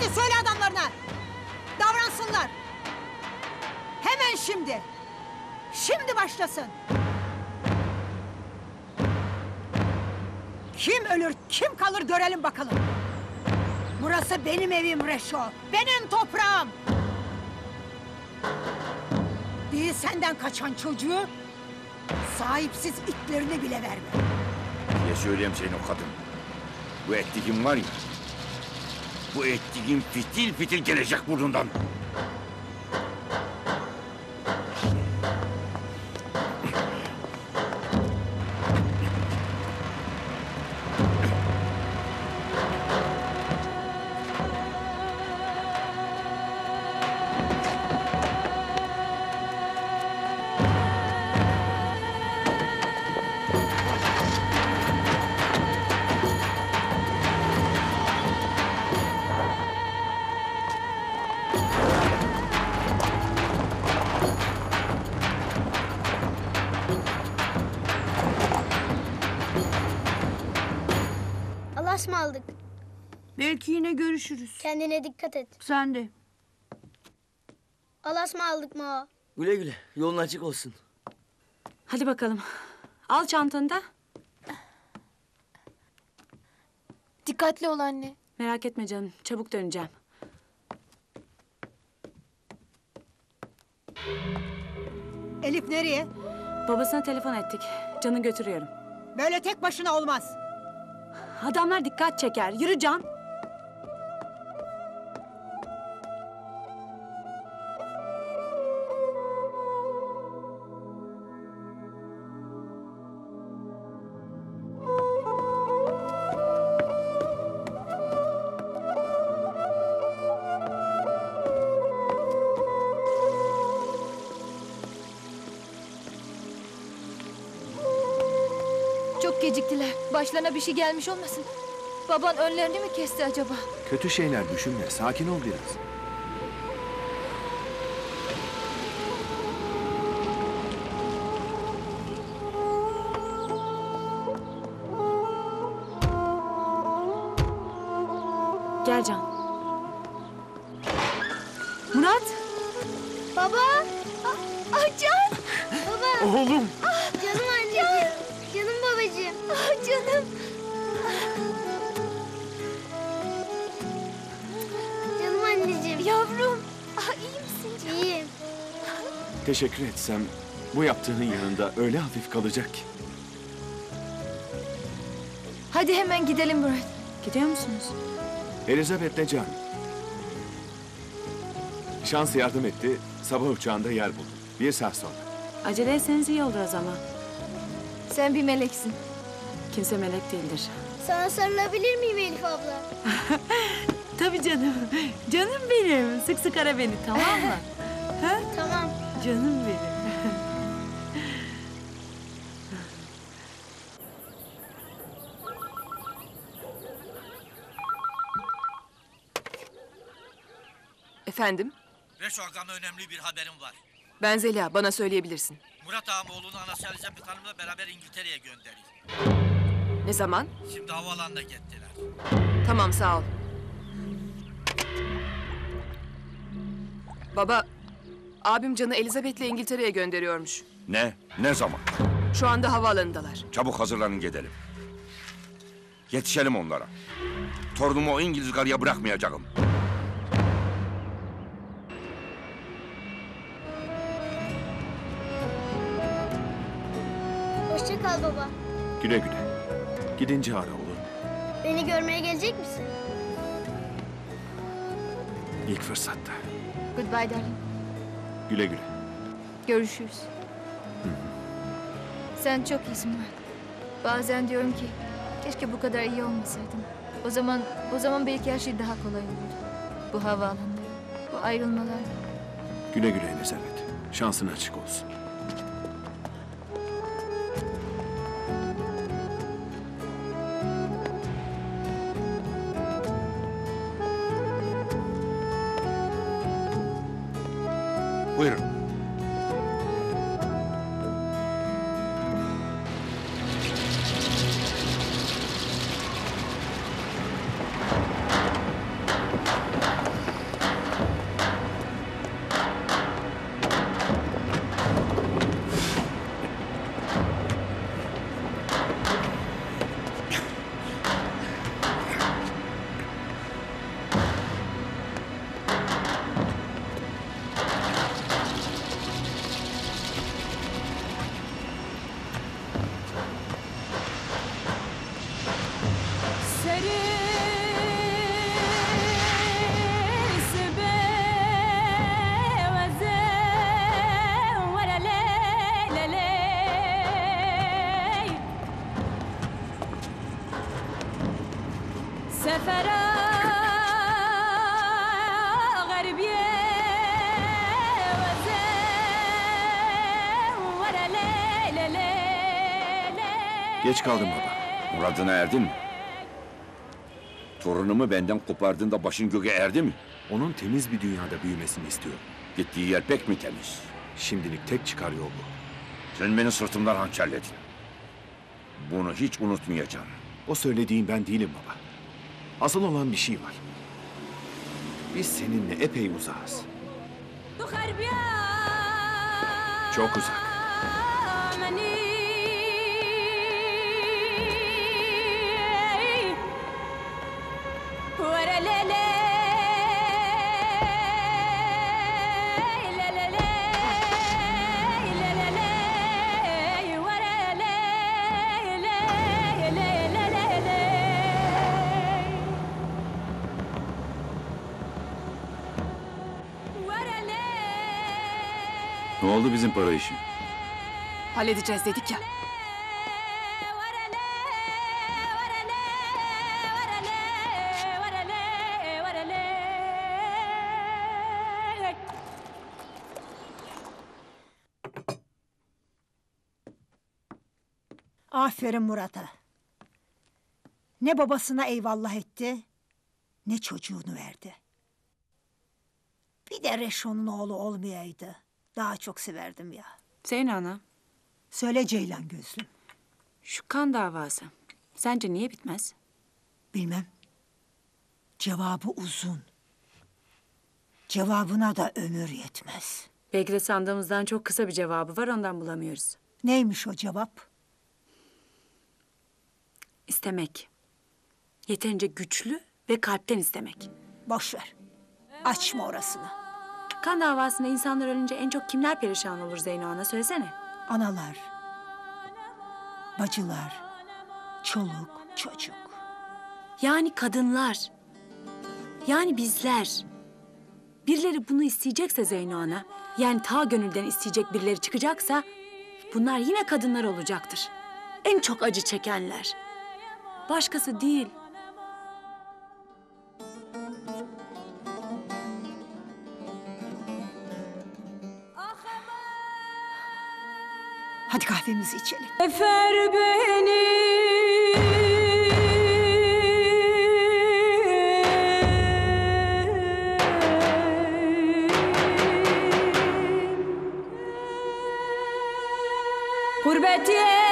Hadi söyle adamlarına. Davransınlar. Hemen şimdi. Şimdi başlasın. Kim ölür, kim kalır görelim bakalım. Burası benim evim Reşo. Benim toprağım. Değil senden kaçan çocuğu, sahipsiz itlerini bile verme. Diye söyleyeyim senin o kadın. Bu ettiğin var ya, bu ettiğin fitil fitil gelecek burnundan. Allah'a ısmarladık. Belki yine görüşürüz. Kendine dikkat et. Sen de. Allah'a ısmarladık Mao. Güle güle. Yolun açık olsun. Hadi bakalım. Al çantanı da. Dikkatli ol anne. Merak etme canım. Çabuk döneceğim. Elif nereye? Babasına telefon ettik. Can'ı götürüyorum. Böyle tek başına olmaz. Adamlar dikkat çeker. Yürü Can. Çok geciktiler. Başlarına bir şey gelmiş olmasın? Baban önlerini mi kesti acaba? Kötü şeyler düşünme. Sakin ol biraz. Gel Can. Murat. Baba! Can! Baba! Oğlum! Canım anneciğim! Canım babacığım! Canım! Canım anneciğim! Yavrum! İyi misin canım? İyiyim. Teşekkür etsem bu yaptığının yanında öyle hafif kalacak ki. Hadi hemen gidelim Murat. Gidiyor musunuz? Elizabeth'le Can. Şans yardım etti. Sabah uçağında yer buldum. 1 saat sonra. Acele etseniz iyi olur o zaman. Sen bir meleksin. Kimse melek değildir. Sana sarılabilir miyim Elif abla? Tabii canım. Canım benim. Sık sık ara beni, tamam mı? Tamam. Canım benim. Efendim? Reşo Agam'a önemli bir haberim var. Ben Zeliha, bana söyleyebilirsin. Murat ağam oğlunu anası Elizabeth Hanım'la beraber İngiltere'ye gönderiyor. Ne zaman? Şimdi havaalanına gittiler. Tamam, sağ ol. Baba, abim Can'ı Elizabeth'le İngiltere'ye gönderiyormuş. Ne? Ne zaman? Şu anda havaalanındalar. Çabuk hazırlanın gidelim. Yetişelim onlara. Torunumu o İngiliz karıya bırakmayacağım. Hoşça kal baba. Güle güle. Gidince ara olur. Beni görmeye gelecek misin? İlk fırsatta. Goodbye darling. Güle güle. Görüşürüz. Sen çok iyisin Murat. Bazen diyorum ki keşke bu kadar iyi olmasaydım. O zaman belki her şey daha kolay olurdu. Bu havaalanları, bu ayrılmalar. Güle güle Elizabeth. Şansın açık olsun. Buyurun. Geç kaldım baba. Muradına erdin mi? Torunumu benden kopardığında başın göğe erdi mi? Onun temiz bir dünyada büyümesini istiyorum. Gittiği yer pek mi temiz? Şimdilik tek çıkar yol bu. Sen beni sırtımdan hançerledin. Bunu hiç unutmayacağım. O söylediğin ben değilim baba. Asıl olan bir şey var. Biz seninle epey uzağız. Çok uzak. Ne oldu bizim para işi? Halledeceğiz dedik ya. Aferin Murat'a. Ne babasına eyvallah etti, ne çocuğunu verdi. Bir de Reşo'nun oğlu olmayaydı. Daha çok severdim ya. Zeyno ana, Söyle Ceylan gözlüm. şu kan davası sence niye bitmez? Bilmem. Cevabı uzun. Cevabına da ömür yetmez. Belki de sandığımızdan çok kısa bir cevabı var, ondan bulamıyoruz. Neymiş o cevap? İstemek. Yeterince güçlü ve kalpten istemek. Boş ver. Açma orasını. Kan davasında insanlar ölünce en çok kimler perişan olur Zeyno ana, söylesene. Analar, bacılar, çoluk, çocuk. Yani kadınlar. Yani bizler. Birileri bunu isteyecekse Zeyno ana, yani ta gönülden isteyecek birileri çıkacaksa, bunlar yine kadınlar olacaktır. En çok acı çekenler. Başkası değil. Hadi kahvemizi içelim. Efer beni. Gurbet